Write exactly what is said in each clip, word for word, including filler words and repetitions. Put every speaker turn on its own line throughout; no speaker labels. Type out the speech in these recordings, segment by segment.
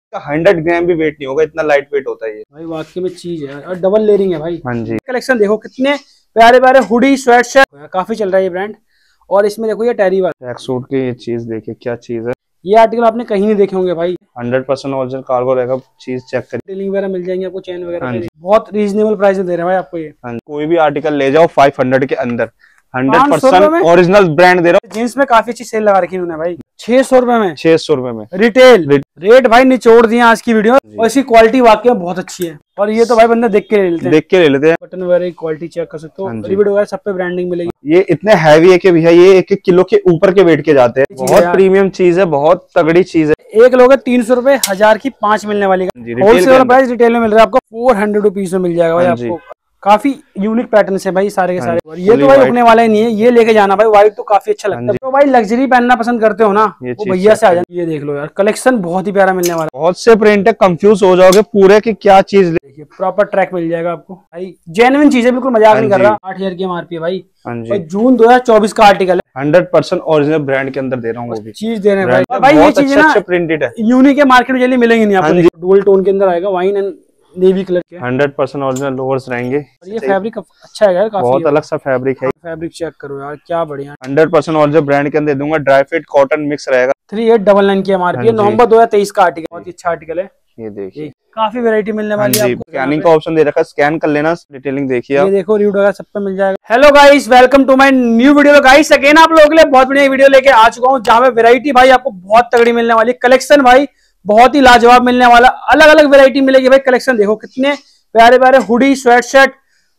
Hundred gram भी wait नहीं होगा, इतना लाइट वेट होता है ये
भाई। वाकई में चीज है और डबल लेयरिंग है भाई।
हाँ जी।
कलेक्शन देखो कितने प्यारे प्यारे हुडी स्वेट शर्ट, काफी चल रहा है ये ब्रांड। और इसमें देखो ये टेरी वाला
ट्रैक सूट की ये चीज देखिए क्या चीज है।
ये आर्टिकल आपने कहीं नहीं देखे होंगे भाई।
हंड्रेड परसेंट ओरिजिनल कार्गो रहेगा, चीज चेक करिए।
डीलिंग वगैरह मिल जाएंगे आपको, चैन वगैरह।
हाँ जी।
बहुत रीजनेबल प्राइस में दे रहे हैं भाई आपको ये।
हाँ, कोई भी आर्टिकल ले जाओ फाइव हंड्रेड के अंदर, हंड्रेड
पाँच सौ रुपए में
परसेंट ओरिजिनल ब्रांड दे रहा हूँ।
जींस में काफी अच्छी सेल लगा रखी है उन्होंने भाई, छह सौ रुपए में,
छह सौ रुपए में
रिटेल रेट भाई निचोड़ दिए आज की वीडियो। और इसकी क्वालिटी वाकई में बहुत अच्छी है। और ये तो भाई बंदे देख के ले लेते हैं,
देख के ले लेते हैं।
बटन वगैरह की क्वालिटी चेक कर सकते हो,
हाँ जी।
रिबेट वगैरह सब पे ब्रांडिंग मिलेगी।
ये इतने हैवी है कि भैया ये एक एक किलो के ऊपर के वेट के जाते हैं। बहुत
यार।
प्रीमियम चीज है, बहुत तगड़ी चीज है।
एक लोग तीन सौ रुपए हजार की पांच मिलने वाली, होलसेल प्राइस रिटेल में मिल रहा है आपको फोर हंड्रेड रुपीज में मिल जाएगा भाई
हाँ
आपको। काफी यूनिक पैटर्न है भाई सारे के
हाँ
सारे। और ये तो भाई रुकने वाला ही नहीं है, ये लेके जाना भाई, व्हाइट तो काफी अच्छा लगता है। तो भाई लग्जरी पहनना पसंद करते हो ना, वो भैया से आ जाए। ये देख लो यार, कलेक्शन बहुत ही प्यारा मिलने वाला है।
बहुत से प्रिंट है, कंफ्यूज हो जाओगे पूरे की क्या चीज।
देखिए प्रॉपर ट्रैक मिल जाएगा आपको भाई, जेन्युइन चीज है, बिल्कुल मजाक नहीं कर रहा। आठ हजार की एमआरपी है भाई।
हाँ
और
जी।
जून दो हजार चौबीस का आर्टिकल है,
हंड्रेड परसेंट ओरिजिनल ब्रांड के अंदर दे रहा हूँ वो भी
चीज दे रहे हैं भाई।
भाई,
भाई ये चीज ना
प्रिंटेड है,
यूनिक है, मार्केट में जल्दी मिलेंगे नहीं
हाँ
आपको। डुअल टोन के अंदर आएगा, वाइन एंड नेवी कलर के,
हंड्रेड परसेंट ओरिजिनल लोअर्स रहेंगे।
और ये फैब्रिक अच्छा है यार, काफी
बहुत अलग सा फैब्रिक है।
फैब्रिक चेक करो यार, क्या बढ़िया।
हंड्रेड परसेंट ओरिजिनल ब्रांड के अंदर दूंगा, ड्राई फिट कॉटन मिक्स रहेगा।
थ्री एट डबल नाइन की एमआरपी, नवंबर दो हजार तेईस का आर्टिकल, बहुत ही अच्छा आर्टिकल है।
ये देखिए
काफी वैरायटी मिलने वाली है आपको।
स्कैनिंग का ऑप्शन दे रखा है, स्कैन कर लेना, डिटेलिंग देखिए आप।
ये देखो रिव्यू वगैरह सब पे मिल जाएगा। Hello guys, welcome to my new video. Guys again आप लोगों के लिए बहुत बढ़िया वीडियो लेके आ चुका हूँ, जहाँ पे वैरायटी भाई आपको बहुत तगड़ी मिलने वाली है। कलेक्शन भाई बहुत ही लाजवाब मिलने वाला, अलग अलग वैरायटी मिलेगी भाई। कलेक्शन देखो कितने प्यारे प्यारे हुडी स्वेट शर्ट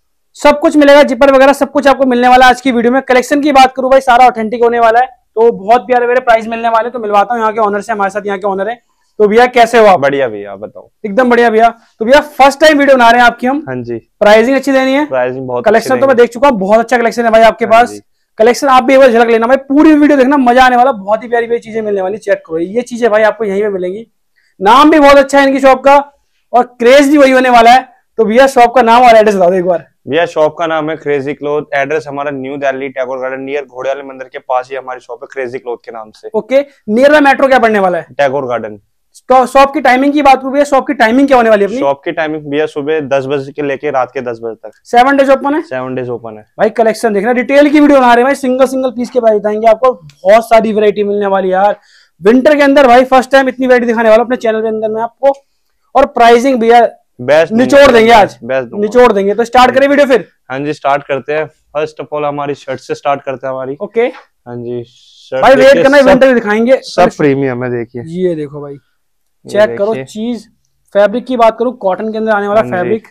सब कुछ मिलेगा, जिपर वगैरह सब कुछ आपको मिलने वाला है आज की वीडियो में। कलेक्शन की बात करूं भाई, सारा ऑथेंटिक होने वाला है, तो बहुत प्यारे प्यारे प्राइस मिलने वाले। तो मिलवाता हूँ यहाँ के ऑनर से, हमारे साथ यहाँ के ऑनर है। तो भैया कैसे हो आप?
बढ़िया भैया, बताओ।
एकदम बढ़िया भैया। तो भैया फर्स्ट टाइम वीडियो बना रहे हैं आपकी हम।
हाँ जी।
प्राइसिंग अच्छी देनी है,
प्राइसिंग बहुत।
कलेक्शन तो मैं देख चुका हूँ, बहुत अच्छा कलेक्शन है भाई आपके पास। कलेक्शन आप भी एक बार झलक लेना भाई, पूरी वीडियो देखना, मजा आने वाला। बहुत ही प्यारी प्यारी चीजें मिलने वाली, चेक करो। ये चीजें भाई आपको यहीं पे मिलेंगी। नाम भी बहुत अच्छा है इनकी शॉप का, और क्रेज भी वही होने वाला है। तो भैया शॉप का नाम और एड्रेस बता दो एक बार।
भैया शॉप का नाम है क्रेजी क्लोथ, एड्रेस हमारा न्यू दिल्ली टैगोर गार्डन नियर घोड़े वाले मंदिर के पास ही हमारी शॉप है, क्रेजी क्लोथ के नाम से।
ओके, नियर बाय मेट्रो क्या पड़ने वाला है?
टैगोर गार्डन।
तो शॉप की टाइमिंग की बात करूं भैया, शॉप की टाइमिंग क्या होने वाली है अपनी?
शॉप की टाइमिंग भैया सुबह दस बजे के लेके रात के दस बजे तक,
सेवन डेज ओपन है।
सेवन डेज ओपन है
भाई कलेक्शन देखना, डिटेल की वीडियो बना रहे हैं भाई, सिंगल सिंगल पीस के प्राइस बताएंगे आपको। बहुत सारी वैरायटी मिलने वाली यार विंटर के अंदर भाई, फर्स्ट टाइम इतनी वैरायटी दिखाने वाला अपने चैनल के अंदर में आपको। और प्राइसिंग भैया बेस्ट निचोड़ देंगे आज, बेस्ट निचोड़ देंगे। तो स्टार्ट करें वीडियो फिर?
हाँ जी स्टार्ट करते हैं। फर्स्ट ऑफ ऑल हमारी शर्ट से स्टार्ट करते हैं हमारी।
ओके
हाँ जी, शर्ट
भाई वेट करना, विंटर दिखाएंगे
सब प्रीमियम है। देखिए
ये देखो भाई, चेक करो चीज। फैब्रिक की बात करूं, कॉटन के अंदर आने वाला फैब्रिक,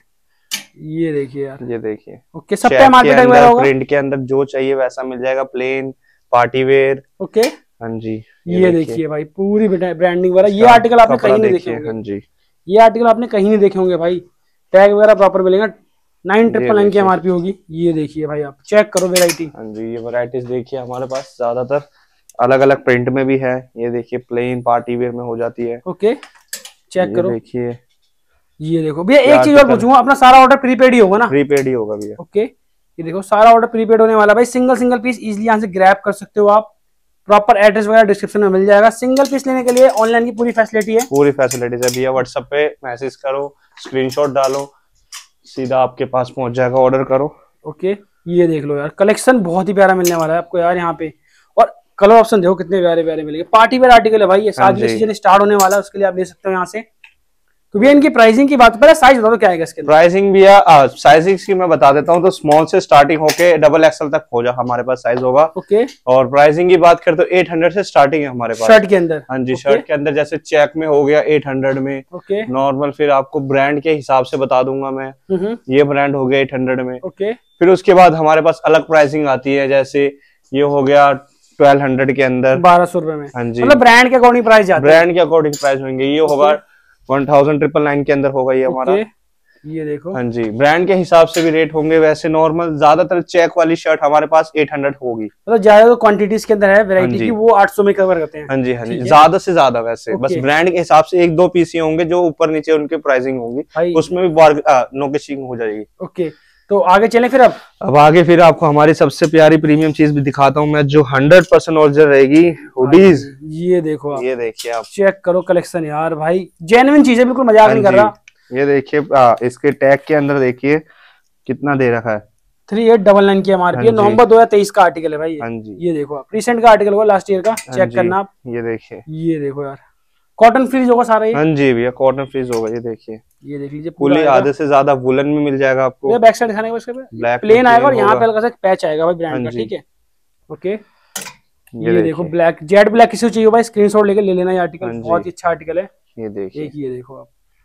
ये देखिए यार,
ये देखिए।
ओके सब पे मार्केट में होगा,
प्रिंट के अंदर जो चाहिए वैसा मिल जाएगा, प्लेन पार्टी वेयर।
ओके
हाँ जी,
ये, ये देखिए भाई पूरी ब्रांडिंग वाला। ये आर्टिकल आपने कहीं नहीं देखे होंगे।
हाँ जी,
ये आर्टिकल आपने कहीं नहीं देखे होंगे भाई। टैग वगैरह प्रॉपर मिलेगा, नाइन ट्रिपल नाइन की एमआरपी होगी। ये देखिए भाई, आप चेक करो वैरायटी।
हाँ जी, ये वैरायटीज देखिए हमारे पास ज्यादातर अलग अलग प्रिंट में भी है। ये देखिए प्लेन पार्टी वेयर में हो जाती है।
ओके चेक करो,
देखिए
ये देखो भैया। एक चीज और पूछूंगा, अपना सारा ऑर्डर प्रीपेड ही होगा ना?
प्रीपेड ही होगा भैया।
ओके ये देखो सारा ऑर्डर प्रीपेड होने वाला भाई। सिंगल सिंगल पीस इजीली यहाँ से ग्रैब कर सकते हो आप। प्रॉपर एड्रेस वगैरह डिस्क्रिप्शन में मिल जाएगा। सिंगल पीस लेने के लिए ऑनलाइन की पूरी फैसिलिटी है, पूरी
फैसिलिटीज है भैया। व्हाट्सएप पे मैसेज करो, स्क्रीनशॉट डालो, सीधा आपके पास पहुंच जाएगा, ऑर्डर करो।
ओके ये देख लो यार, कलेक्शन बहुत ही प्यारा मिलने वाला है आपको यार यहाँ पे। और कलर ऑप्शन देखो कितने प्यारे प्यारे मिलेंगे। पार्टी वेयर आर्टिकल है भाई, ये शादी का सीजन स्टार्ट होने वाला है, उसके लिए आप ले सकते हो यहाँ से। तो भैया इनकी प्राइसिंग की बात, पहले साइज बता दो क्या है इसके?
प्राइसिंग भैया साइजिंग की मैं बता देता हूँ, तो स्मॉल से स्टार्टिंग होके डबल एक्सएल तक हो जा हमारे पास साइज होगा।
ओके
और प्राइसिंग की बात करें तो एट हंड्रेड से स्टार्टिंग है हमारे पास
शर्ट के अंदर।
हाँ जी, शर्ट के अंदर जैसे चेक में हो गया एट हंड्रेड में।
ओके
नॉर्मल फिर आपको ब्रांड के हिसाब से बता दूंगा मैं, ये ब्रांड हो गया एट हंड्रेड में।
ओके
फिर उसके बाद हमारे पास अलग प्राइसिंग आती है, जैसे ये हो गया ट्वेल्व हंड्रेड के अंदर,
बारह सौ रुपए में।
हाँ जी,
मतलब ब्रांड के अकॉर्डिंग प्राइस जाते हैं,
ब्रांड के अकॉर्डिंग प्राइस होंगे। ये होगा वन थाउजेंड ट्रिपल नाइन के अंदर होगा ये हमारा।
ये देखो
हाँ जी, ब्रांड के हिसाब से भी रेट होंगे। वैसे नॉर्मल ज्यादातर चेक वाली शर्ट हमारे पास एट हंड्रेड होगी।
मतलब ज्यादा तो क्वांटिटीज के अंदर है वैरायटी की, वो आठ सौ में कवर करते हैं।
हाँ जी हाँ जी, ज्यादा से ज्यादा वैसे बस ब्रांड के हिसाब से एक दो पीस ही होंगे जो ऊपर नीचे उनके प्राइसिंग होगी, उसमें भी नोकेशिंग हो जाएगी।
ओके तो आगे चलें फिर अब
अब आगे फिर आपको हमारी सबसे प्यारी प्रीमियम चीज भी दिखाता हूँ मैं, जो हंड्रेड परसेंट ओरिजिनल रहेगी, हुडीज।
ये देखो आप,
ये देखिए आप,
चेक करो कलेक्शन यार भाई, जेन्युइन चीज है, बिल्कुल मजाक नहीं कर रहा।
ये देखिए इसके टैग के अंदर देखिए कितना दे रखा है,
थ्री एट डबल नाइन की एमआरपी है, नवंबर दो हजार तेईस का आर्टिकल है भाई।
हाँ जी,
ये देखो आप, रिसेंट का आर्टिकल होगा, लास्ट ईयर का, चेक करना आप।
ये देखिए,
ये देखो यार, कॉटन फ्रीज होगा सारा ये।
हाँ जी भैया, कॉटन फ्रीज होगा। ये देखिए,
ये देख लीजिए,
फुली आधे से ज्यादा वुलन में मिल जाएगा आपको।
बैक साइड दिखाने का ब्लैक प्लेन आएगा और यहाँ पे हल्का सा पैच आएगा भाई ब्रांड का, ठीक है। ओके, ये, ये देखो ब्लैक, जेड ब्लैक किसी चाहिए भाई स्क्रीनशॉट लेके ले लेना, ये आर्टिकल बहुत ही अच्छा आर्टिकल है।
ये देखिए,
एक ये देखो आप,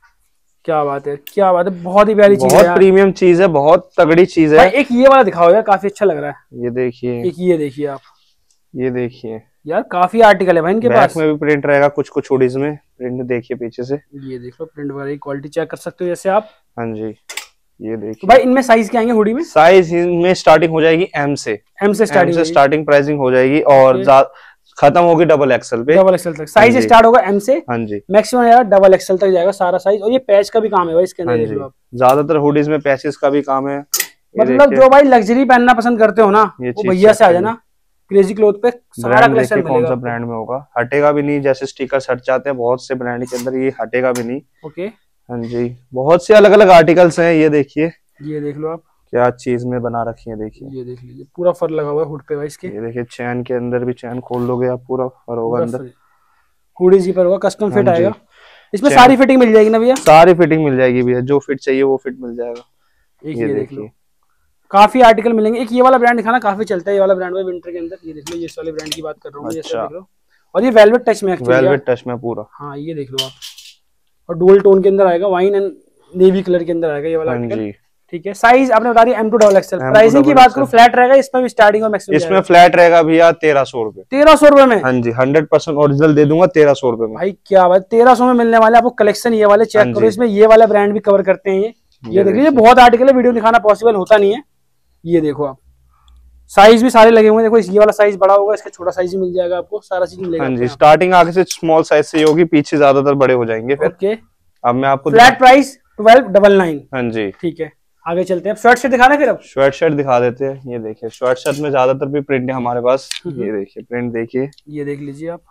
क्या बात है, क्या बात है, बहुत ही प्यारी चीज है,
बहुत प्रीमियम चीज है, बहुत तगड़ी चीज है।
एक ये वाला दिखाओ यार, काफी अच्छा लग रहा है।
ये देखिए,
एक ये देखिए आप,
ये देखिए
यार काफी आर्टिकल है भाई इनके पास।
में भी प्रिंट रहेगा, कुछ कुछ हुडीज में प्रिंट देखिए पीछे से।
ये देख लो, प्रिंट वगैरह की क्वालिटी चेक कर सकते हो जैसे आप।
हाँ जी, ये देखिए।
तो भाई इनमें साइज क्या आएंगे हुडी में?
साइज इनमें स्टार्टिंग हो जाएगी एम से,
एम से स्टार्टिंग
से स्टार्टिंग प्राइसिंग हो जाएगी और खत्म होगी डबल एक्सएल पे,
डबल एक्सएल तक साइज स्टार्ट होगा एम से।
हाँ जी,
मैक्सिमम यार डबल एक्सएल तक जाएगा सारा साइज। और ये पैच का भी काम है भाई इसके अंदर, देख लो आप।
ज्यादातर हुडीज में पैचेस का भी काम है।
मतलब जो भाई लग्जरी पहनना पसंद करते हो ना, वो भैया से आ जाना क्रेजी क्लॉथ पे, सारा कलेक्शन मिलेगा।
कौन सा ब्रांड में होगा, हटेगा भी नहीं, जैसे स्टिकर्स हट जाते हैं बहुत से ब्रांड के अंदर, ये हटेगा भी नहीं।
ओके,
हाँ जी, बहुत से अलग अलग आर्टिकल्स हैं। ये देखिए,
ये देख लो आप,
क्या चीज में बना रखी है, देखिए।
ये देख लीजिए, पूरा फर लगा हुआ है हुड पे भाई इसके।
ये देखिए, चैन के अंदर भी, चैन खोल दोगे आप, पूरा फर होगा अंदर,
हुडी जीपर होगा, कस्टम फिट आएगा। इसमें सारी फिटिंग मिल जाएगी ना भैया?
सारी फिटिंग मिल जाएगी भैया, जो फिट चाहिए वो फिट मिल जाएगा।
एक ये देख लो, काफी आर्टिकल मिलेंगे। एक ये वाला ब्रांड दिखाना, काफी चलता है ये वाला ब्रांड विंटर के अंदर। ये देख लो, ये वाले ब्रांड की बात कर रहा हूँ। अच्छा। देख लो, और ये वेलवेट टच में,
वेलवेट टच में पूरा।
हाँ, ये देख लो आप, और डुअल टोन के अंदर आएगा, वाइन एंड नेवी कलर के अंदर आएगा ये वाला आर्टिकल, ठीक है। साइज आपने बता दिया M to double XL. Pricing की बात करूं, फ्लैट रहेगा इसमें भी, स्टार्टिंग और मैक्सिमम
इसमें फ्लैट रहेगा भैया तेरह सौ रुपए।
तेरह सौ रुपए में?
हाँ जी, हंड्रेड परसेंट ओरिजिनल दे दूंगा तेरह सौ रुपए में।
भाई क्या बात, तेरह सौ में मिलने वाले आपको कलेक्शन ये वाले, चेक करो। इसमें ये वाला ब्रांड भी कवर करते हैं। ये ये देख लीजिए, बहुत आर्टिकल है, वीडियो दिखाना पॉसिबल होता नहीं है। ये देखो आप, साइज भी सारे लगे हुए हैं। देखो, ये वाला साइज बड़ा होगा, इसका छोटा साइज भी मिल जाएगा आपको, सारा चीज मिलेगा।
हाँ जी, स्टार्टिंग आगे से स्मॉल साइज से होगी, पीछे ज्यादातर बड़े हो जाएंगे फिर।
ओके,
अब मैं आपको
flat price twelve double nine.
हाँ जी, ठीक
है, आगे चलते हैं। शर्ट शर्ट दिखाना फिर, अब
शर्ट शर्ट दिखा देते हैं। ये देखिए, शर्ट शर्ट में ज्यादातर भी प्रिंट है हमारे पास। ये देखिए प्रिंट, देखिए,
ये देख लीजिए आप,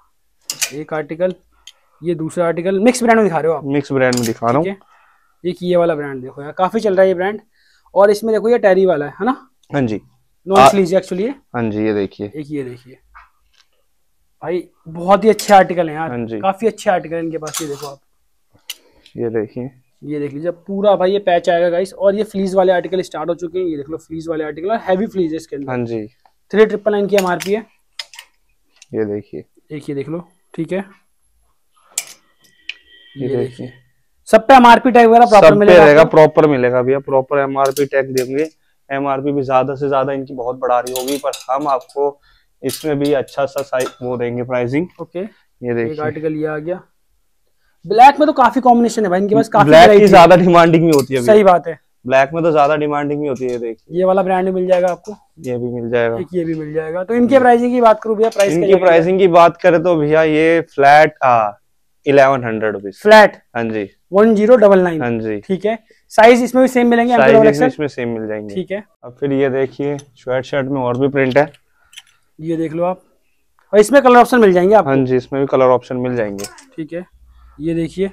एक आर्टिकल, ये दूसरा आर्टिकल, मिक्स ब्रांड में दिखा रहे हो आप?
मिक्स ब्रांड में दिखा रहा हूँ।
एक ये वाला ब्रांड देखो यार, काफी चल रहा है ये ब्रांड। और इसमें देखो, ये टेरी वाला है ना?
हाँ जी,
नॉन स्लीव एक्चुअली।
हाँ जी, ये देखिए,
एक ये देखिए भाई, बहुत ही अच्छे आर्टिकल हैं यार।
हाँ जी,
काफी अच्छे आर्टिकल इनके पास। ये देखो आप,
ये देखिए,
ये देख लीजिए पूरा भाई, ये पैच आएगा गाइस। और ये फ्लीज वाले आर्टिकल स्टार्ट हो चुके हैं। ये देख लो, फ्लीज वाले आर्टिकल, और हैवी फ्लीज है इसके अंदर।
हाँ जी,
थ्री ट्रिपल नाइन की एमआरपी है।
ये देखिए,
एक ये देख लो, ठीक है।
ये, ये देखिए,
सब पे एमआरपी टैग वगैरह प्रॉपर मिलेगा?
प्रॉपर मिलेगा भैया, प्रॉपर एमआरपी टैग देंगे। एमआरपी भी ज्यादा से ज्यादा इनकी बहुत बढ़ा रही होगी, पर हम आपको इसमें भी अच्छा सा साइज वो देंगे प्राइसिंग।
ओके,
ये देखिए,
एक आर्टिकल ये आ गया। ब्लैक में तो काफी कॉम्बिनेशन है भाई इनके पास, काफी
ब्लैक की ज्यादा डिमांडिंग में होती है।
सही बात है,
ब्लैक में तो ज्यादा डिमांडिंग में होती है। देखिए,
ये वाला ब्रांड मिल जाएगा आपको,
ये भी मिल जाएगा,
एक ये भी मिल जाएगा। तो इनके प्राइसिंग की बात करूं भैया, प्राइस
इनकी प्राइसिंग की बात करें तो भैया ये flat eleven hundred rupees flat. हाँ जी,
वन जीरो डबल नाइन।
हाँ जी,
ठीक है। साइज इसमें भी सेम मिलेंगे?
साइज इसमें सेम मिल जाएंगे,
ठीक है।
अब फिर ये देखिए, स्वेट शर्ट में और भी प्रिंट है।
ये देख लो आप, और इसमें कलर ऑप्शन मिल जाएंगे आपको?
हाँ जी, इसमें भी कलर ऑप्शन मिल जाएंगे,
ठीक है। ये देखिए,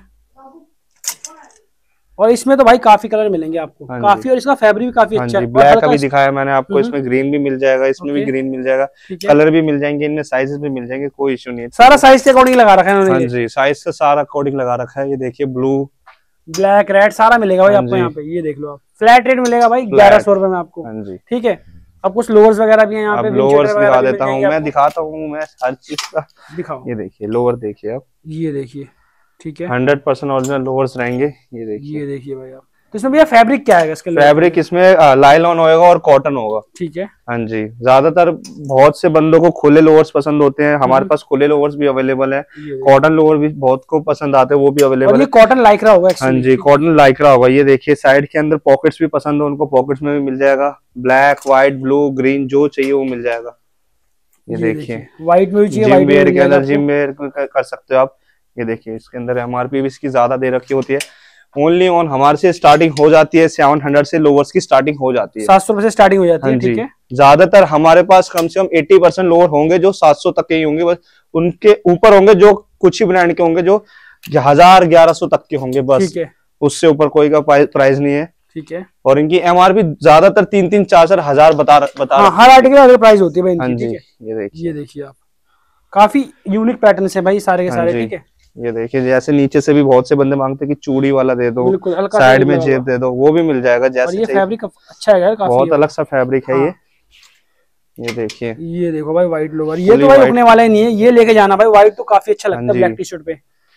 और इसमें तो भाई काफी कलर मिलेंगे आपको। हाँ काफी, और इसका फैब्रिक भी काफी अच्छा है।
ब्लैक अभी दिखाया मैंने आपको, इसमें ग्रीन भी मिल जाएगा, इसमें भी ग्रीन मिल जाएगा, कलर भी मिल जाएंगे, इनमें साइजेस भी मिल जाएंगे, कोई इश्यू नहीं है।
सारा साइज के अकॉर्डिंग लगा रखा है उन्होंने।
हाँ जी, साइज से सारा अकॉर्डिंग लगा रखा है। ये देखिए, ब्लू,
ब्लैक, रेड सारा मिलेगा भाई आपको यहाँ पे। ये देख लो आप, फ्लैट रेट मिलेगा भाई ग्यारह सौ रुपए में आपको।
हाँ जी,
ठीक है। अब कुछ लोअर्स वगैरह भी हैं यहाँ पे,
लोअर्स दिखा देता हूँ मैं, दिखाता हूँ मैं हर चीज का।
दिखाओ,
ये देखिए, लोअर देखिए आप,
ये देखिए, ठीक है,
हंड्रेड परसेंट ओरिजिनल लोअर्स रहेंगे। ये देखिए,
ये देखिए भाई आप। तो इसमें भैया फैब्रिक क्या है इसके?
फैब्रिक इसमें लाइलॉन होगा और कॉटन होगा,
ठीक है।
हाँ जी, ज्यादातर बहुत से बंदों को खुले लोअर्स पसंद होते हैं, हमारे पास खुले लोअर्स भी अवेलेबल है, कॉटन लोअर भी बहुत को पसंद आते हैं, वो भी अवेलेबल है।
कॉटन लाइक्रा होगा?
हाँ जी, कॉटन लाइक्रा होगा। ये देखिए, साइड के अंदर पॉकेट्स भी पसंद है उनको, पॉकेट्स में भी मिल जाएगा, ब्लैक, व्हाइट, ब्लू, ग्रीन, जो चाहिए वो मिल जाएगा। ये देखिए,
व्हाइट में भी चाहिए,
जिम वेयर के अंदर जिम वेयर कर सकते हो आप। ये देखिए, इसके अंदर एमआरपी भी इसकी ज्यादा दे रखी होती है, ओनली ऑन हमारे से स्टार्टिंग हो जाती है सेवन हंड्रेड से लोवर्स की स्टार्टिंग हो जाती है,
सात सौ रुपए से स्टार्टिंग हो जाती है। ठीक है,
ज्यादातर हमारे पास कम से कम अस्सी परसेंट लोअर होंगे जो सात सौ तक के ही होंगे, बस उनके ऊपर होंगे जो कुछ ही ब्रांड के होंगे जो हजार ग्यारह सौ तक के होंगे बस। ठीक है, उससे ऊपर कोई का प्राइस नहीं है।
ठीक है,
और इनकी एमआरपी ज्यादातर तीन तीन चार चार हजार बता बता
हाँ, हर आर्टिकल अलग प्राइस होती है भाई
इनकी। ठीक है, ये देखिए,
ये देखिए आप, काफी यूनिक पैटर्न्स है भाई सारे के सारे। ठीक है,
ये देखिए जैसे नीचे से भी बहुत से बंदे मांगते हैं कि चूड़ी वाला दे दो, साइड में जेब दे दो, वो भी मिल जाएगा जैसे।
और ये फैब्रिक अच्छा है यार, काफी
बहुत अलग सा फैब्रिक है। ये ये देखिए,
ये देखो भाई व्हाइट लोवर, ये तो भाई रुकने वाला ही नहीं है, ये लेके जाना भाई, व्हाइट तो काफी अच्छा लगता है ब्लैक टी शर्ट पे।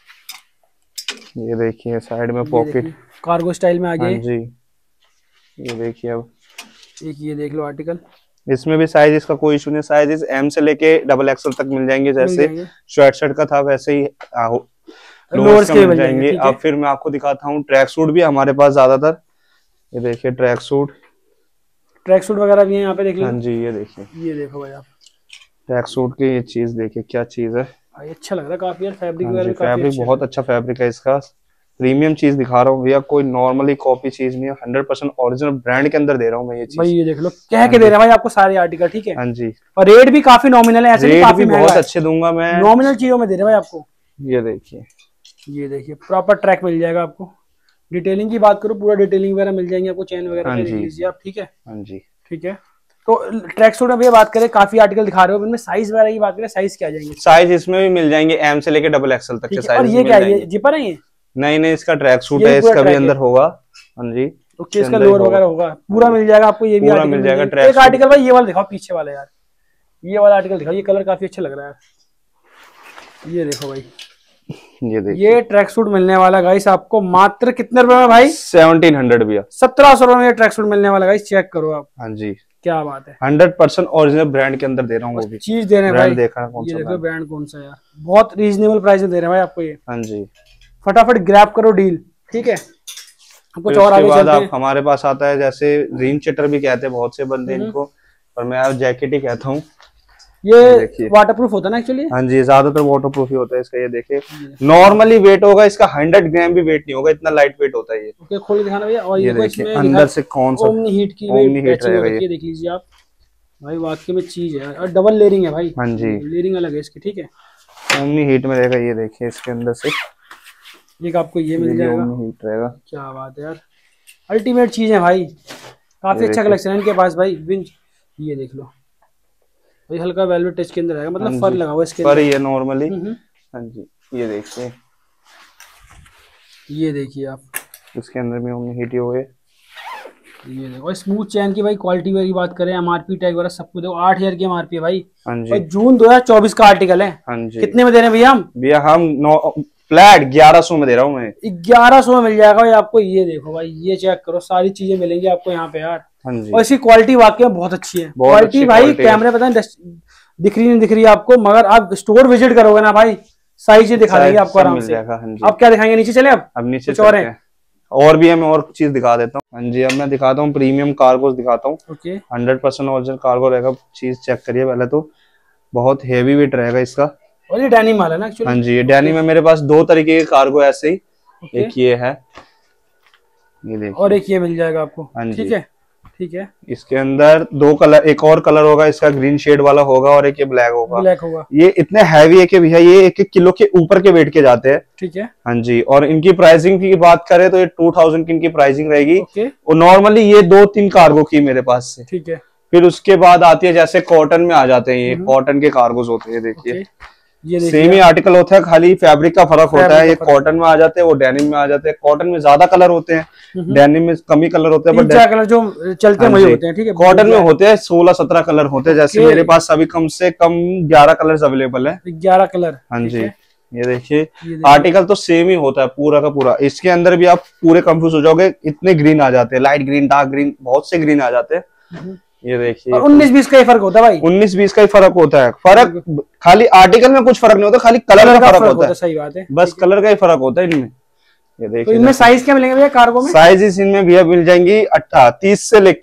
ये देखिए साइड में पॉकेट
कार्गो स्टाइल में आ गया
जी। ये देखिए अब
एक ये देख लो आर्टिकल,
इसमें भी साइज इसका कोई इशू नहीं, साइज एम से लेके डबल एक्सएल तक मिल जाएंगे, जैसे शर्ट शर्ट का था वैसे ही लोअर्स के मिल जाएंगे। अब फिर मैं आपको दिखाता हूँ ट्रैक सूट भी हमारे पास ज्यादातर। ये देखिए ट्रैक सूट,
ट्रैक सूट वगैरह भी है यहाँ पे, देख लो।
हाँ जी, ये देखिए,
ये देखो भाई आप
ट्रैक सूट की ये चीज देखिए क्या चीज है
भाई, अच्छा लग रहा है काफी यार, फैब्रिक
वगैरह भी फैब्रिक बहुत अच्छा फैब्रिक है इसका, प्रीमियम चीज दिखा रहा हूँ भैया, कोई नॉर्मली कॉपी चीज नहीं है, हंड्रेड परसेंट ओरिजिनल ब्रांड के अंदर दे रहा हूँ मैं ये चीज।
भाई ये देख लो, कह के दे रहे हैं भाई आपको सारे आर्टिकल। ठीक है,
हाँ जी,
और रेट भी काफी नॉमिनल है, ऐसे नहीं काफी
बहुत अच्छे दूंगा मैं,
नॉमिनल चीजों में दे रहे हैं भाई आपको।
ये देखिए,
ये देखिए प्रॉपर ट्रैक मिल जाएगा आपको। डिटेलिंग की बात करो, पूरा डिटेलिंग वगैरह मिल जाएंगे आपको, चेन वगैरह देख लीजिए आप। ठीक है,
हाँ जी,
ठीक है। तो ट्रैक सूट में भैया बात करें, काफी आर्टिकल दिखा रहे हो, इनमें साइज वगैरह की बात करें, साइज क्या आ जाएंगे?
साइज इसमें भी मिल जाएंगे एम से लेके डबल एक्सएल तक के साइज।
और ये क्या है, ये जिपर है? ये
नहीं नहीं, इसका ट्रैक सूट है, इसका भी अंदर होगा। हाँ जी,
ओके, इसका लोअर वगैरह होगा, पूरा मिल जाएगा आपको। ये भी
पूरा मिल जाएगा।
एक आर्टिकल भाई ये वाला दिखाओ पीछे वाला यार, ये वाला आर्टिकल दिखाओ, ये कलर काफी अच्छा लग रहा है। ये देखो भाई,
ये देखिए,
ये ट्रैक सूट मिलने वाला गाइस आपको मात्र कितने रुपए में भाई?
सेवनटीन हंड्रेड भैया,
सत्रह सौ रुपए में ये ट्रैक सूट मिलने वाला गाइस, चेक करो आप।
हाँ जी,
क्या बात है,
हंड्रेड परसेंट ओरिजिनल ब्रांड के अंदर दे रहा हूँ, वो भी
चीज दे रहे हैं भाई।
देखा कौन
ये देखो ब्रांड कौन सा यार, बहुत रीजनेबल प्राइस में दे रहे हैं भाई आपको ये।
हाँ जी,
फटाफट ग्रैब करो डील। ठीक है, कुछ और आगे
बाद आप हमारे पास आता है जैसे रेन चटर भी कहते हैं बहुत से बंदे इनको, पर मैं आप जैकेट ही कहता हूँ।
ये वाटरप्रूफ होता है ना एक्चुअली?
हाँ जी, ज्यादातर वाटरप्रूफ ही होता है इसका। ये देखिए नॉर्मली वेट होगा इसका हंड्रेड ग्राम भी वेट नहीं होगा, इतना लाइट वेट होता है ये।
ओके, खोल के दिखाना भैया। और
ये देखिए अंदर से कौन सा
ओमनी हीट की
ओमनी हीट रहेगा ये,
देख लीजिए आप भाई, वाकई में चीज है। और डबल लेयरिंग है भाई।
हाँ जी,
लेयरिंग अलग है इसकी। ठीक है,
ओमनी हीट में रहेगा। ये देखिए इसके अंदर से
एक आपको ये मिल जाएगा,
ओमनी हीट रहेगा।
क्या बात है यार, अल्टीमेट चीज है भाई, काफी अच्छा कलेक्शन है इनके पास भाई। ये देख लो भाई, हल्का वेलवेट टच के अंदर आएगा, मतलब फर लगा हुआ इसके
अंदर, फर ये नॉर्मली। हाँ जी, ये देखिए,
ये देखिए आप,
इसके अंदर में ओमनी हीट हो गए।
ये देखो, और स्मूथ चैन की भाई क्वालिटी की बात करें, एमआरपी टैग वगैरह सब कुछ देखो, आठ हजार की एमआरपी है भाई।
हाँ जी,
और जून दो हजार चौबीस का आर्टिकल है।
हाँ जी,
कितने में दे रहे हैं भैया हम?
भैया हम फ्लैट ग्यारह सौ में दे रहा हूँ मैं।
ग्यारह सौ में मिल जाएगा भाई आपको। ये देखो भाई, ये चेक करो, सारी चीजें मिलेंगी आपको यहाँ पे यार।
हाँ जी,
और इसकी क्वालिटी वाकई में बहुत अच्छी है। क्वालिटी भाई कैमरे पता नहीं दिख रही नहीं दिख रही है आपको, मगर आप स्टोर विजिट करोगे ना भाई, साइज दिखा देंगे आपको आराम से। आप क्या दिखाएंगे, नीचे चले? अब
अब नीचे और है, और भी है, मैं और चीज दिखा देता हूँ। हाँ जी, अब मैं दिखाता हूँ प्रीमियम कार्गोस दिखाता हूँ।
Okay,
hundred percent original cargo रहेगा। चीज चेक करिए पहले तो, बहुत हेवी वेट रहेगा इसका।
और ये डेनिम वाला ना एक्चुअली?
हाँ जी, ये डेनिम में मेरे पास दो तरीके के कार्गो ऐसे ही, एक ये है, ये देखिए,
और एक ये मिल जाएगा आपको।
हाँ जी,
ठीक है, ठीक है।
इसके अंदर दो कलर, एक और कलर होगा इसका ग्रीन शेड वाला होगा, और एक ये ब्लैक होगा।
ब्लैक होगा।
ये इतने हैवी है कि भैया ये एक एक किलो के ऊपर के वेट के जाते हैं।
ठीक है,
हाँ जी, और इनकी प्राइसिंग की बात करें तो ये टू थाउजेंड की इनकी प्राइसिंग रहेगी।
ओके,
और नॉर्मली ये दो तीन कार्गो की मेरे पास से।
ठीक है,
फिर उसके बाद आती है जैसे कॉटन में आ जाते हैं, ये कॉटन के कार्गोज होते हैं। देखिए
ये
सेम ही आर्टिकल होता है, खाली फैब्रिक का फर्क होता है। ये कॉटन में आ जाते हैं, वो डेनिम में आ जाते हैं। कॉटन में ज्यादा कलर होते हैं, डेनिम में कम ही कलर होते हैं,
बट कलर जो चलते हैं वही होते हैं। ठीक है,
कॉटन में होते हैं सोलह सत्रह कलर होते हैं। जैसे मेरे पास अभी कम से कम ग्यारह कलर अवेलेबल है।
ग्यारह कलर।
हाँ जी, ये देखिए आर्टिकल तो सेम ही होता है पूरा का पूरा। इसके अंदर भी आप पूरे कंफ्यूज हो जाओगे, इतने ग्रीन आ जाते हैं, लाइट ग्रीन, डार्क ग्रीन, बहुत से ग्रीन आ जाते हैं। ये देखिए
उन्नीस बीस का ही फर्क होता है भाई,
उन्नीस बीस का ही फर्क होता है। फर्क खाली आर्टिकल में कुछ फर्क नहीं होता, खाली कलर का फर्क होता है।
सही बात है,
बस कलर का ही फर्क होता है इनमें। ये देखिए,
तो इनमें साइज क्या मिलेंगे भैया कार्गो में?
साइज इनमें भैया मिल जाएंगी तीस से लेके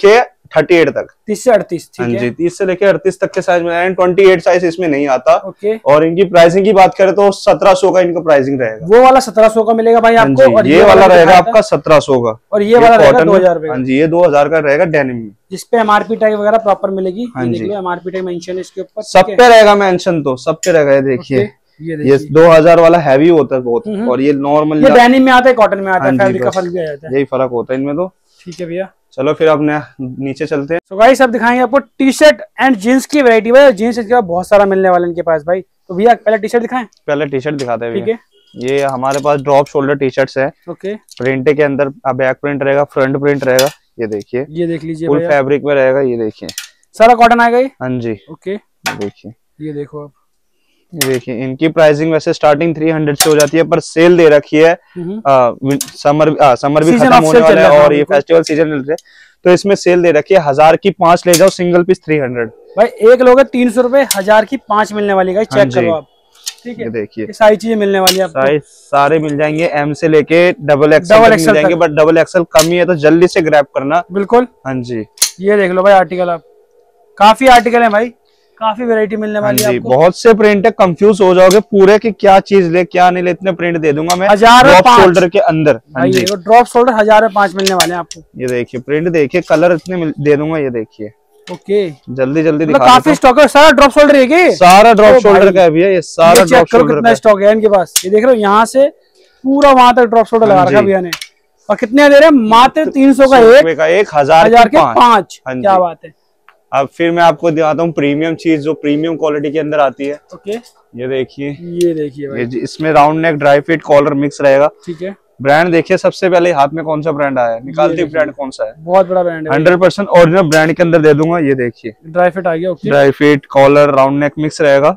थर्टी एट तक,
तीस से अड़तीस।
हाँ जी, तीस से लेके अड़तीस तक के साइज में, ट्वेंटी एट साइज इसमें नहीं आता।
ओके।
और इनकी प्राइसिंग की बात करें तो सत्रह सौ का इनका प्राइसिंग रहेगा।
वो वाला सत्रह सौ का मिलेगा भाई आपको, और
ये, ये वाला रहेगा आपका सत्रह सौ का,
और ये वाला रहेगा दो हजार।
हाँ जी, ये दो हजार का रहेगा डेनिम में,
जिसपे एमआरपी टैग वगैरह प्रॉपर मिलेगी।
हाँ जी,
एमआरपी टैग मेंशन है इसके ऊपर,
सब पे रहेगा मेंशन, तो सब पे रहेगा। ये देखिए, ये दो हजार वाला हैवी होता है बहुत, और ये नॉर्मल, ये
डेनिम में आता है, कॉटन में आता है, फैब्रिक का फर्क भी आ जाता है,
यही फर्क होता है इनमें तो।
ठीक है भैया,
चलो फिर अपने नीचे चलते हैं।
तो भाई सब दिखाएंगे आपको टी शर्ट एंड जीन्स की वैरायटी। भाई जीन्स इसके बाद बहुत सारा मिलने वाला इनके पास भाई। तो भैया पहले टी शर्ट दिखाएं,
पहले टी शर्ट दिखाते हैं।
ठीक है,
ये हमारे पास ड्रॉप शोल्डर टी शर्ट्स है।
ओके,
प्रिंट के अंदर बैक प्रिंट रहेगा, फ्रंट प्रिंट रहेगा। ये देखिए,
ये देख लीजिए,
फुल फैब्रिक में रहेगा। ये देखिए,
सारा कॉटन आएगा ये,
हाँ जी।
ओके,
देखिए,
ये देखो आप,
ये देखिए, इनकी प्राइसिंग वैसे स्टार्टिंग थ्री हंड्रेड से हो जाती है, पर सेल दे रखी है। आ, समर आ, समर भी खत्म होने वाला है और ये फेस्टिवल सीजन मिल रहा है, तो इसमें सेल दे रखी है। हजार की पांच ले जाओ, सिंगल पीस थ्री हंड्रेड।
भाई एक लोग तीन सौ रुपए, हजार की पांच मिलने वाली है, चेक करो आप। ठीक है,
देखिए,
सारी चीजें मिलने वाली है आपको।
साइज सारे मिल जाएंगे, एम से लेके डबल एक्सएल मिल जाएंगे, बट डबल एक्सएल कम ही है, तो जल्दी से ग्रैब करना।
बिल्कुल,
हाँ जी।
ये देख लो भाई आर्टिकल, आप काफी आर्टिकल है भाई, काफी वैरायटी मिलने वाली है आपको।
बहुत से प्रिंट है, कंफ्यूज हो जाओगे पूरे कि क्या चीज ले क्या नहीं ले। इतने प्रिंट दे दूंगा मैं
हजार
ड्रॉप शोल्डर के अंदर। हाँ जी,
ड्रॉप शोल्डर हजार में पांच मिलने वाले हैं आपको।
ये देखिए, प्रिंट देखिए, कलर इतने दे दूंगा। ये देखिए,
ओके,
जल्दी जल्दी
दिखा, काफी स्टॉक है। सारा ड्रॉप शोल्डर है क्या?
सारा ड्रॉप शोल्डर का है भैया, ये सारा ड्रॉप शोल्डर।
कितना स्टॉक है इनके पास, ये देख रहे हो, यहाँ से पूरा वहां तक ड्रॉप शोल्डर लगा रखा भैया ने। और कितने दे रहे हैं? मात्र तीन सौ का एक,
का एक, हजार
हजार के
पांच।
पांच। क्या बात है।
अब फिर मैं आपको दिखाता हूँ प्रीमियम चीज, जो प्रीमियम क्वालिटी के अंदर आती है।
ओके,
ये देखिए,
ये देखिए भाई,
ये इसमें round neck dry fit collar mix रहेगा।
ठीक है,
ब्रांड देखिए, सबसे पहले हाथ में कौन सा ब्रांड आया है, निकालती ब्रांड कौन सा है?
बहुत बड़ा ब्रांड है,
हंड्रेड परसेंट ओरिजिनल ब्रांड के अंदर दे दूंगा। ये देखिए,
ड्राई फिट आ गया। Okay,
dry fit collar round neck mix रहेगा।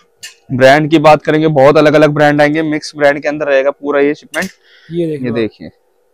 ब्रांड की बात करेंगे, बहुत अलग अलग ब्रांड आएंगे, मिक्स ब्रांड के अंदर रहेगा पूरा ये शिपमेंट।
ये देखिए,
ये देखिए,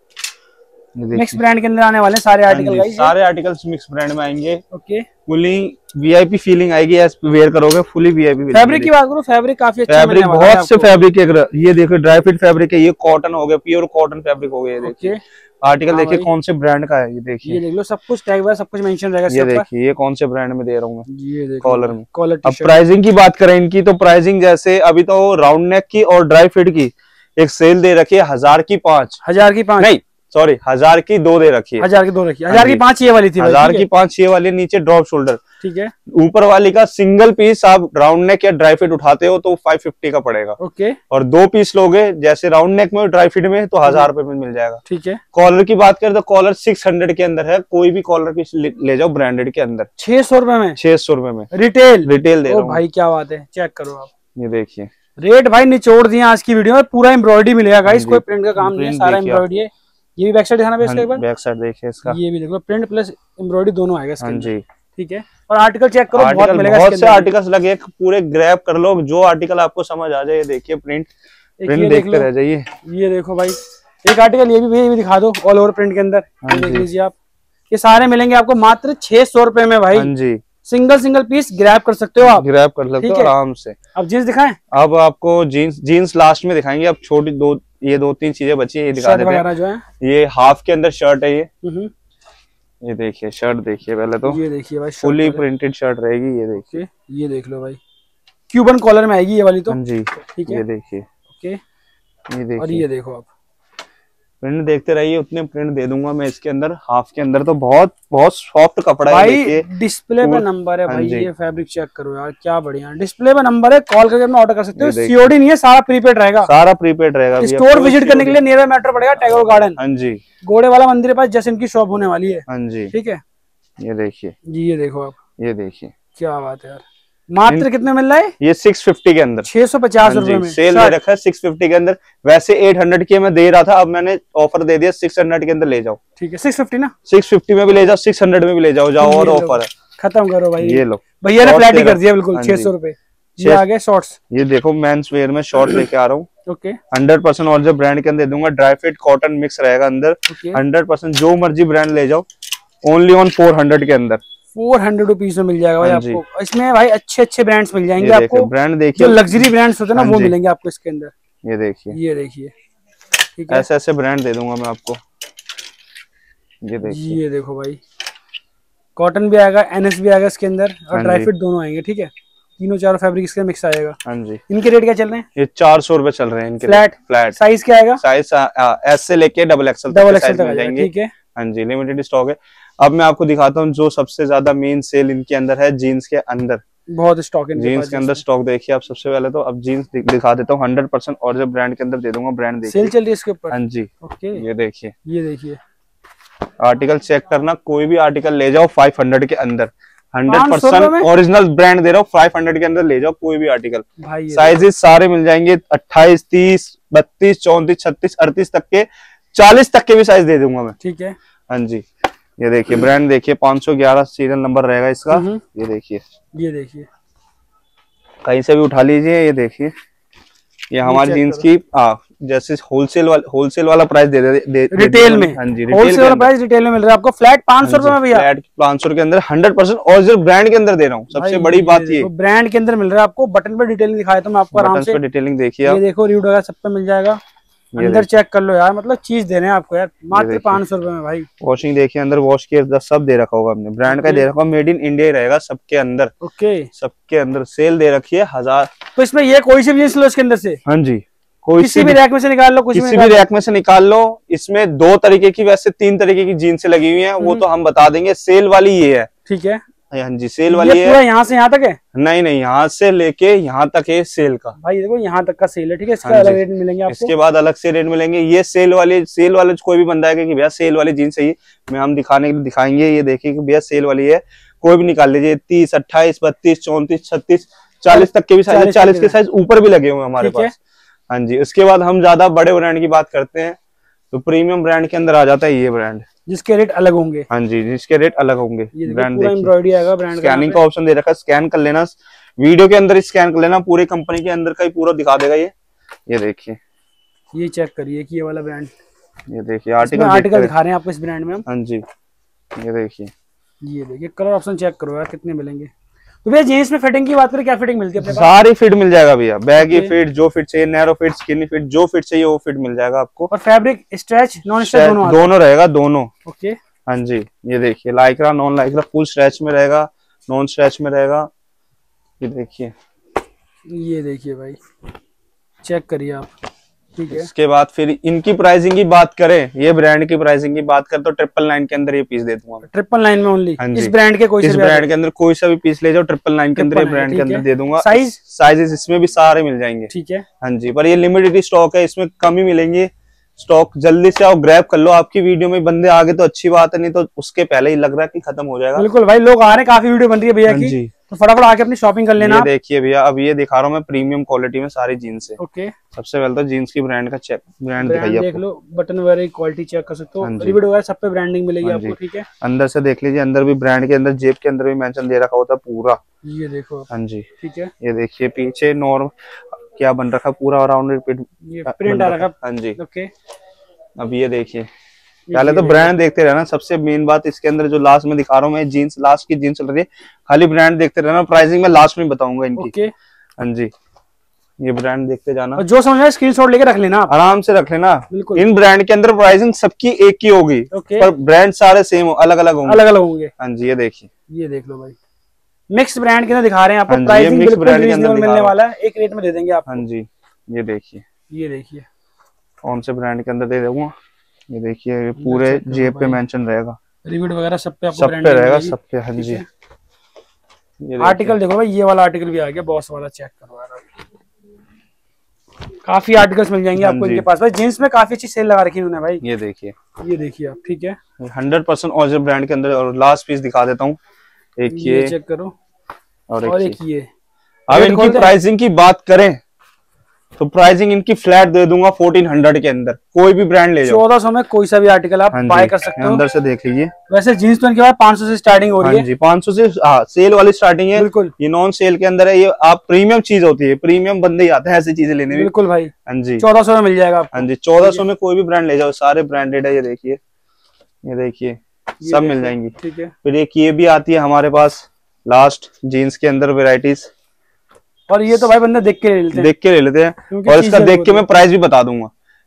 मिक्स ब्रांड के अंदर आने वाले सारे आर्टिकल,
सारे आर्टिकल्स मिक्स ब्रांड में आएंगे।
ओके,
फुली वीआईपी फीलिंग आएगी, एज वेयर करोगे फुली वीआईपी।
फैब्रिक की बात करो, फैब्रिक काफी अच्छा
फैब्रिक बहुत से फैब्रिक है। ये देखो, ड्राई फिट फैब्रिक है, ये कॉटन हो गया, प्योर कॉटन फैब्रिक हो गया। ये देखिए आर्टिकल, देखिए कौन से ब्रांड का है। ये देखिए,
ये देख लो, सब कुछ टैग वगैरह सब कुछ मेंशन रहेगा।
ये देखिए, ये कौन से ब्रांड में दे रहा हूँ मैं,
ये देखो
कॉलर में।
कॉलर
अब प्राइसिंग की बात करें इनकी, तो प्राइसिंग जैसे अभी तो राउंड नेक की और ड्राई फिट की एक सेल दे रखी है, हजार की पांच।
हजार की पांच नहीं,
सॉरी, हजार की दो दे रखी है।
हजार की दो रखी है, हजार की पांच ये वाली थी,
हजार की पांच ये वाली, नीचे ड्रॉप शोल्डर।
ठीक है,
ऊपर वाली का सिंगल पीस आप राउंड नेक या ड्राई फिट उठाते हो तो फाइव फिफ्टी का पड़ेगा।
ओके, और
दो पीस लोगे जैसे राउंड नेक में ड्राई फिट में, तो हजार रुपए में मिल जाएगा।
ठीक है,
कॉलर की बात करें तो कॉलर सिक्स हंड्रेड के अंदर है, कोई भी कॉलर पीस ले जाओ ब्रांडेड के अंदर,
छह सौ रुपए में,
छह सौ रुपए में
रिटेल
रिटेल दे रहा हूं
भाई। क्या बात है, चेक करो आप,
ये देखिए
रेट भाई निचोड़ दिए आज की वीडियो में। पूरा एम्ब्रॉयडरी मिलेगा गाइस, कोई प्रिंट का काम नहीं है, सारा एम्ब्रॉयडरी है। ये भी बैक साइड दिखाना इसका एक बार,
बैक साइड देखिए इसका,
ये भी देख लो, प्रिंट प्लस एम्ब्रॉयडरी दोनों आएगा इसके अंदर।
जी,
ठीक है, और आर्टिकल चेक करो,
बहुत
मिलेगा,
बहुत से आर्टिकल्स लगे, पूरे ग्रैब कर लो, जो आर्टिकल आपको समझ आ जाए। देखिए प्रिंट, प्रिंट देखते रह जाइए।
ये देखो भाई, एक आर्टिकल ये भी ये भी दिखा दो, ऑल ओवर प्रिंट के अंदर, देख लीजिए आप। ये सारे मिलेंगे आपको मात्र छह सौ रुपए में भाई।
हाँ जी,
सिंगल सिंगल पीस ग्रैब कर सकते हो आप,
ग्रैब कर सकते हो आराम से।
अब जीन्स दिखाएं,
अब आपको जीन्स जीन्स लास्ट में दिखाएंगे। अब छोटी दो ये दो तीन चीजें बची है, ये दिखा देते हैं। जो है ये हाफ के अंदर शर्ट है। ये ये देखिए शर्ट, देखिए पहले तो
ये देखिए भाई,
फुली प्रिंटेड शर्ट रहेगी। ये देखिए,
ये देख लो भाई, क्यूबन कॉलर में आएगी ये वाली तो।
जी,
ठीक है,
ये देखिए,
ओके,
ये देखिए,
और ये देखो आप,
प्रिंट देखते रहिए, उतने प्रिंट दे दूंगा मैं इसके अंदर। हाफ के अंदर तो बहुत बहुत सॉफ्ट कपड़ा है।
भाई डिस्प्ले पे नंबर है भाई, ये फैब्रिक चेक करो यार, क्या बढ़िया डिस्प्ले पे नंबर है। कॉल करके अपना ऑर्डर कर सकते हो, सीओडी नहीं है, सारा प्रीपेड रहेगा,
सारा प्रीपेड रहेगा।
स्टोर विजिट करने के लिए नियर मेट्रो पड़ेगा, टैगोर गार्डन,
हाँ जी,
घोड़े वाला मंदिर के पास जैसे इनकी शॉप होने वाली है।
हाँ जी,
ठीक है,
ये देखिए
जी, ये देखो आप,
ये देखिए,
क्या बात है यार। मात्र कितने मिल रहा है
ये? सिक्स फिफ्टी के अंदर,
छह सौ पचास रुपए में
सेल दे रखा है। सिक्स फिफ्टी के अंदर, वैसे एट हंड्रेड के मैं दे रहा था, अब मैंने ऑफर दे दिया सिक्स हंड्रेड के अंदर ले जाओ।
ठीक है, सिक्स फिफ्टी ना,
सिक्स फिफ्टी में भी ले जाओ, सिक्स हंड्रेड में भी ले जाओ, जाओ और ऑफर है,
खत्म करो भाई।
ये लो,
भैया ने फ्लैट ही कर दिया बिल्कुल, छह सौ रुपए। ये आ गए शॉर्ट्स,
ये देखो मेंस वेयर में शॉर्ट लेके आ रहा हूँ।
ओके,
हंड्रेड परसेंट और जो ब्रांड के अंदर दूंगा, ड्राई फिट कॉटन मिक्स रहेगा अंदर। हंड्रेड परसेंट जो मर्जी ब्रांड ले जाओ, ओनली ऑन फोर हंड्रेड के अंदर,
फोर हंड्रेड रुपीज में मिल जाएगा भाई आपको। इसमें भाई अच्छे अच्छे ब्रांड्स मिल जाएंगे आपको,
ब्रांड देखिए,
जो लग्जरी ब्रांड्स होते हैं ना वो मिलेंगे आपको इसके अंदर।
ये देखिए,
ये देखिए, ठीक है,
ऐसे ऐसे ब्रांड दे दूंगा मैं आपको। ये देखिए,
ये देखो भाई, कॉटन भी आएगा, एनएस भी आएगा इसके अंदर, और ड्राई फिट दोनों आएंगे। ठीक है, तीनों चारों फैब्रिक इसके मिक्स आएगा।
हाँ जी।
इनके रेट क्या चल रहे हैं?
ये चार सौ रुपए चल रहे हैं इनके।
फ्लैट
फ्लैट
साइज क्या आएगा?
साइज एस से लेके डबल एक्सएल
डबल एक्सएल तक मिल जाएंगे। ठीक है,
हाँ जी, लिमिटेड स्टॉक है। अब मैं आपको दिखाता हूँ जो सबसे ज्यादा मेन सेल इनके अंदर है, जीन्स के अंदर
बहुत स्टॉक है
जीन्स के अंदर। स्टॉक देखिए आप सबसे पहले तो। अब जीन्स दिखा देता हूँ हंड्रेड परसेंट और जो ब्रांड के अंदर दे दूंगा। ब्रांड देखिए,
सेल चल रही है इसके ऊपर।
हाँ जी,
ओके,
ये देखिए,
ये देखिए
आर्टिकल चेक करना, कोई भी आर्टिकल ले जाओ फाइव हंड्रेड के अंदर, हंड्रेड परसेंट ओरिजिनल ब्रांड दे रहा हूँ, फाइव हंड्रेड के अंदर ले जाओ कोई भी आर्टिकल। साइजेस सारे मिल जाएंगे, अट्ठाईस, तीस, बत्तीस, चौंतीस, छत्तीस, अड़तीस तक के, चालीस तक के भी साइज दे दूंगा मैं।
ठीक है,
हाँ जी, ये देखिए ब्रांड देखिए, पाँच सौ ग्यारह सीरियल नंबर रहेगा इसका। ये देखिए,
ये देखिए,
कहीं से भी उठा लीजिए। ये देखिए, ये हमारी जीन्स की आ, जैसे होलसेल वाला होलसेल वाला प्राइस दे दे, दे
रिटेल में।
हाँ जी,
होलसेल वाला प्राइस रिटेल में मिल रहा है आपको फ्लैट पाँच सौ रुपए में भैया।
फ्लैट पाँच सौ के अंदर हंड्रेड परसेंट ओरिजिनल ब्रांड के अंदर दे रहा हूँ। सबसे बड़ी बात ये
ब्रांड के अंदर मिल रहा है आपको। बटन पे डिटेलिंग दिखाया तो मैं आपको आराम से।
डिटेलिंग देखिए,
ये देखो रीड वगैरह सब पे मिल जाएगा। अंदर चेक कर लो यार, मतलब चीज दे रहे हैं आपको यार मात्र पाँच सौ रुपए में भाई।
वॉशिंग देखिए, अंदर वॉश केयर सब दे रखा होगा हमने, ब्रांड का दे रखा होगा, मेड इन इंडिया ही रहेगा सबके अंदर।
ओके,
सबके अंदर सेल दे रखी है हजार।
तो इसमें ये कोई से भी जींस लो इसके अंदर से।
हाँ जी, कोई
किसी भी रैक में से निकाल लो,
किसी भी रैक में से निकाल लो। इसमें दो तरीके की, वैसे तीन तरीके की जीन्स लगी हुई हैं, वो तो हम बता देंगे। सेल वाली ये है। ठीक है, हाँ जी, सेल वाली
ये पूरा यहाँ से यहाँ तक है?
नहीं नहीं, यहाँ से लेके यहाँ तक है सेल का।
भाई देखो यहाँ तक का सेल है। ठीक है, इसका अलग रेट मिलेंगे आपको।
इसके बाद अलग से रेट मिलेंगे। ये सेल वाली, सेल वाले कोई भी बंदा है कि भैया सेल वाली जीन्स चाहिए, मैं हम दिखाने के लिए दिखाएंगे। ये देखिए कि भैया सेल वाली है, कोई भी निकाल लीजिए। तीस, अट्ठाईस, बत्तीस, चौंतीस, छत्तीस, चालीस तक के भी साइज, चालीस के साइज ऊपर भी लगे हुए हमारे पास। हाँ जी, उसके बाद हम ज्यादा बड़े ब्रांड की बात करते हैं तो प्रीमियम ब्रांड के अंदर आ जाता है ये ब्रांड,
जिसके रेट अलग होंगे।
हाँ जी, जिसके रेट अलग होंगे।
ब्रांड एम्ब्रॉयडरी आएगा, ब्रांड
स्कैनिंग का ऑप्शन दे रखा है, स्कैन कर लेना, वीडियो के अंदर स्कैन कर लेना, पूरी कंपनी के अंदर का ही पूरा दिखा देगा ये। ये देखिए,
ये चेक करिए कि ये वाला ब्रांड,
ये देखिए आर्टिकल
आर्टिकल दिखा रहे हैं आपको इस ब्रांड में हम।
हाँ जी, ये देखिए,
ये देखिए कलर ऑप्शन चेक करो यार कितने मिलेंगे। तो भैया जीन्स में फिटिंग की बात करें, क्या फिटिंग मिलती है अपने पास?
सारी फिट मिल जाएगा भैया, बैगी फिट, जो फिट चाहिए, नैरो फिट, स्किनी फिट, जो फिट चाहिए वो फिट मिल जाएगा आपको।
और फैब्रिक स्ट्रेच नॉन स्ट्रेच दोनों
दोनों रहेगा, दोनों।
ओके,
हाँ जी, ये देखिए Lycra, non Lycra, full stretch में रहेगा, नॉन स्ट्रेच में रहेगा। ये देखिए,
ये देखिए भाई चेक करिए आप। ठीक है,
इसके बाद फिर इनकी प्राइसिंग की बात करें, ये ब्रांड की प्राइसिंग की बात करें तो ट्रिपल नाइन के अंदर ये पीस दे दूंगा।
ट्रिपल नाइन में ओनली? इस ब्रांड के कोई
इस ब्रांड के अंदर कोई सा भी पीस ले जाओ, ट्रिपल नाइन के अंदर ये ब्रांड के अंदर दे दूंगा।
साइज
साइजेस इसमें भी सारे मिल जाएंगे।
ठीक है,
हाँ जी, पर ये लिमिटेड स्टॉक है, इसमें कम ही मिलेंगे। स्टॉक जल्दी से आओ, ग्रैब कर लो। आपकी वीडियो में बंदे आगे तो अच्छी बात है, नहीं तो उसके पहले ही लग रहा है कि खत्म हो जाएगा।
बिल्कुल भाई, लोग आ रहे हैं, काफी वीडियो बन रही है भैया की, तो फटाफट आके अपनी शॉपिंग कर लेना।
ये देखिए भैया, अब ये दिखा रहा हूँ मैं प्रीमियम क्वालिटी में सारी जीन्स है।
ओके,
सबसे पहले तो जीन्स की ब्रांड का चेक, ब्रांड दिखाइए,
देख लो, बटन वगैरह की क्वालिटी चेक कर सकते हो, रिवेट वगैरह सब पे ब्रांडिंग मिलेगी आपको। ठीक है,
अंदर से देख लीजिए, अंदर भी ब्रांड के अंदर जेब के अंदर भी मेंशन दे रखा होता है पूरा।
ये देखो,
हाँ जी,
ठीक है,
ये देखिए पीछे नॉर्म क्या बन रखा, पूरा राउंड
प्रिंट आ रखा।
हाँ जी,
ओके,
अब ये देखिए, पहले तो ब्रांड देखते रहना। सबसे मेन बात इसके अंदर जो लास्ट में दिखा रहा हूँ मैं, जीन्स लास्ट की जीन्स चल रही है, खाली ब्रांड देखते रहना। प्राइसिंग में लास्ट में बताऊंगा इनकी।
ओके,
हाँ जी, ये ब्रांड देखते जाना,
और जो समझ स्क्रीनशॉट लेके रख लेना,
आराम से रख लेना।
बिल्कुल,
इन ब्रांड के अंदर प्राइसिंग सबकी एक ही होगी, पर ब्रांड सारे सेम अलग अलग होंगे,
अलग अलग होंगे।
हाँ जी, ये देखिए,
ये देख लो भाई, मिक्स ब्रांड के अंदर दिखा रहे हैं आपको। प्राइसिंग बिल्कुल रीजनेबल मिलने वाला है, एक रेट में दे देंगे आपको।
हाँ जी, ये देखिए,
ये देखिए
कौन से ब्रांड के अंदर दे दूंगा। ये देखिए पूरे जेब पे मेंशन रहेगा,
रिवेट वगैरह सब पे आपको
सब पे रहेगा, सब पे। हाँ जी,
आर्टिकल देखो भाई, ये वाला आर्टिकल भी आ गया, बॉस वाला चेक करो यार। काफी आर्टिकल्स मिल जाएंगे आपको इनके पास भाई। जींस में काफी अच्छी सेल लगा रखी है उन्होंने भाई। ये देखिए, ये देखिए आप। ठीक है,
हंड्रेड परसेंट ओरिजिनल ब्रांड के अंदर। और लास्ट पीस दिखा देता हूँ, एक ये
चेक करो,
और
और एक ये।
अब इनकी प्राइसिंग की बात करें तो प्राइसिंग इनकी फ्लैट दे दूंगा फोर्टीन हंड्रेड के अंदर। कोई भी ब्रांड ले जाओ,
चौदह सौ में कोई सा भी आर्टिकल आप बाय कर सकते हो।
अंदर से देख लीजिए।
वैसे जींस तो इनके बाद पाँच सौ से स्टार्टिंग हो रही है।
जी, पाँच सौ से हाँ, सेल वाली स्टार्टिंग है।
बिल्कुल,
ये नॉन सेल के अंदर है। ये आप प्रीमियम चीज होती है, प्रीमियम बंदे ही आते हैं ऐसी चीजें लेने में।
बिल्कुल भाई,
हाँ जी,
चौदह सौ में मिल जाएगा आपको।
हाँ जी, चौदह सौ में कोई भी ब्रांड ले जाओ, सारे ब्रांडेड है। ये देखिए, ये देखिए, सब मिल जाएंगी।
ठीक है,
फिर एक ये भी आती है हमारे पास लास्ट जीन्स के अंदर वेराइटीज।
और ये तो भाई बंदे देख के ले लेते हैं,
देख के ले लेते हैं। और इसका देख के मैं प्राइस भी बता दूंगा।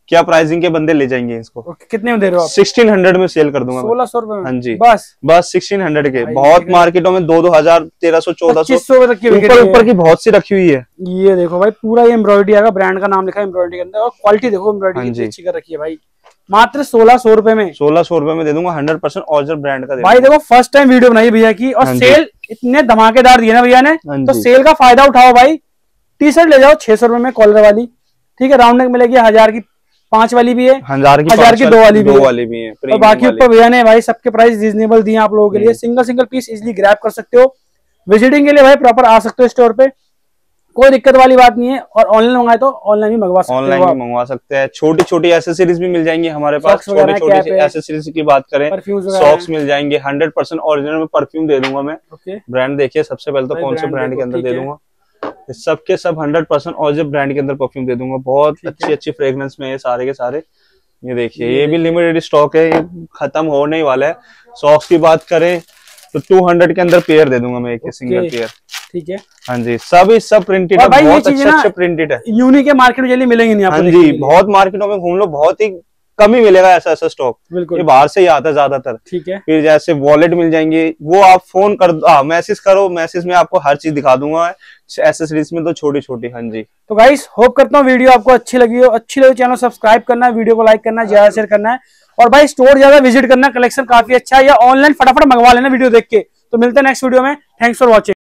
क्या प्राइसिंग के बंदे ले जाएंगे इसको।
okay, कितने में दे रहे हो आप?
सिक्सटीन हंड्रेड में सेल कर दूंगा।
सोलह सौ रुपए में?
हाँ जी,
बस
बस सिक्सटीन हंड्रेड के। बहुत मार्केटों में दो दो हजार तेरह सौ चौदह सौ
तक की
ऊपर ऊपर की बहुत सी रखी हुई है।
ये देखो भाई, पूरा ये एम्ब्रॉयडरी आएगा, ब्रांड का नाम लिखा है एम्ब्रॉयडरी के अंदर, और क्वालिटी देखो एम्ब्रॉयडरी कितनी अच्छी कर रखी है भाई। मात्र सोलह सौ रुपए में,
सोलह सौ रुपए में दे दूंगा, हंड्रेड परसेंट ओरिजिनल ब्रांड का।
भाई देखो फर्स्ट टाइम वीडियो बनाई भैया की, और सेल इतने धमाकेदार दिए ना भैया ने, तो सेल का फायदा उठाओ भाई। टी शर्ट ले जाओ छह सौ रुपए में कॉलर वाली, ठीक है, राउंड नेक मिलेगी, हजार की पांच वाली भी है, हजार की हजार की दो वाली भी, दो वाली भी है, और बाकी ऊपर भैया ने भाई सबके प्राइस रीजनेबल दिए आप लोगों के लिए। Single single piece easily grab कर सकते हो। विजिटिंग के लिए भाई प्रॉपर आ सकते हो स्टोर पे, कोई दिक्कत वाली बात नहीं है। और ऑनलाइन मंगाए तो ऑनलाइन भी मंगवा सकते हो,
ऑनलाइन भी मंगवा सकते हैं। छोटी छोटी एसेसरीज भी मिल जाएंगी हमारे पास, छोटी छोटी एसेसरीज की बात करें, सॉक्स मिल जाएंगे, हंड्रेड परसेंट ओरिजिनल में परफ्यूम दे दूंगा मैं। ब्रांड देखिए सबसे पहले तो कौन से ब्रांड के अंदर दे दूंगा, सब के सब हंड्रेड परसेंट ओरिजिनल ब्रांड के अंदर परफ्यूम दे दूंगा। बहुत अच्छी अच्छी फ्रेग्रेंस में है सारे के सारे। ये देखिए ये भी लिमिटेड स्टॉक है, ये खत्म होने वाला है। सॉक्स की बात करें तो टू हंड्रेड के अंदर पेयर दे दूंगा मैं, एक सिंगल पेयर, ठीक है। हाँ जी, सब सब प्रिंटेड है, बहुत अच्छे अच्छे प्रिंटेड है।
यूनिक है, मार्केट में जल्दी मिलेंगे नहीं आपको।
हाँ जी, बहुत मार्केटों में घूम लो, बहुत ही कम ही मिलेगा ऐसा ऐसा स्टॉक, ये बाहर से ही आता है ज्यादातर, ठीक है। फिर जैसे वॉलेट मिल जाएंगे, वो आप फोन कर दो, मैसेज करो, मैसेज में आपको हर चीज दिखा दूंगा, एसेसरीज में तो छोटी छोटी। हाँ जी,
तो गाइस होप करता हूँ वीडियो आपको अच्छी लगी हो। अच्छी लगी चैनल सब्सक्राइब करना है, वीडियो को लाइक करना है, ज्यादा शेयर करना है, और भाई स्टोर ज्यादा विजिट करना, कलेक्शन काफी अच्छा है, या ऑनलाइन फटाफट मंगवा लेना वीडियो देख के। तो मिलते हैं नेक्स्ट वीडियो में, थैंक्स फॉर वॉचिंग।